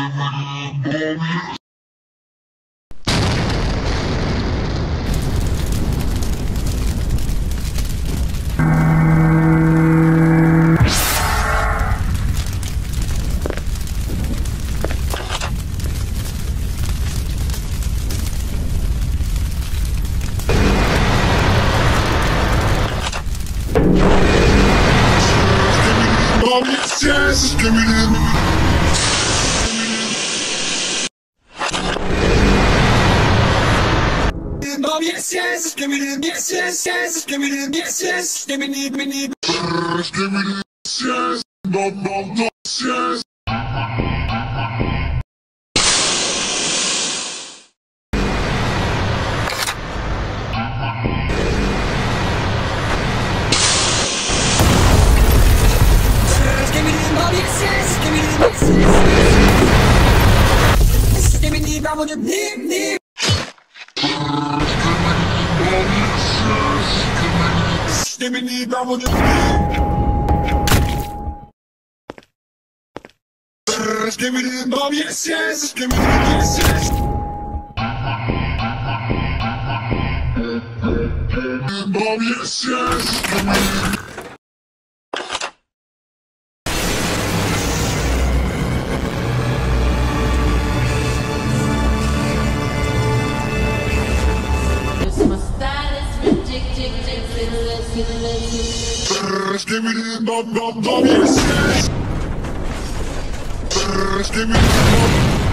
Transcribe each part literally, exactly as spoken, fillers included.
Yes, give me the. Mom, yes, yes, give me the. Yes, yes, yes, give me the. Yes, yes, give me the. Give me the. Give me the. Yes, no, no, no, yes. I want to nip, nip. Give me the, I want to nip. Give me the, mom, yes, yes. Give me the, yes, yes. Mom, yes, yes. Give me the. Give me the bum bum bum, yes, yes. Give me the bum.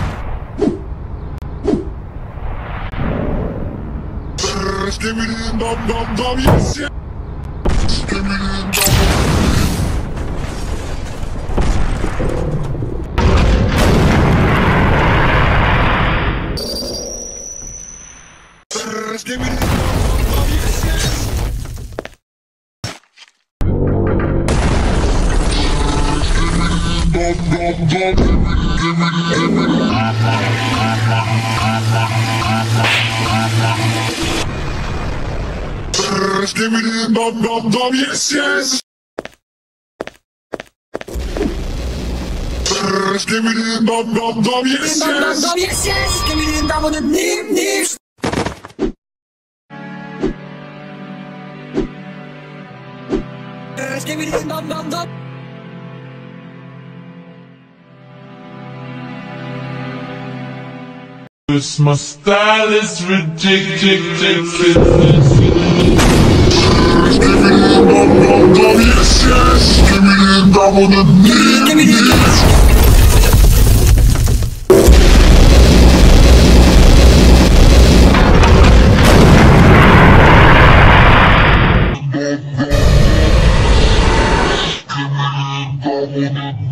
Give me the bum bum bum, yes, yes. Give me the bum. Give me the bum bum, yes, yes. Give me the, give me the bum bum bum, yes, yes. Give me the bum bum bum, yes, yes. Yes, yes. Give me the bum bum nip nip. Give me the bum bum bum. This my style is ridiculous. Give me the bum bum bum, yes, yes. Give me the double the nip. Give me the. Give me the double the